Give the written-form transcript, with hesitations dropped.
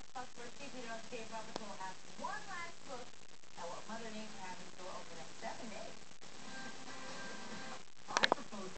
next Buzzword TV on Dave Roberts will have one last look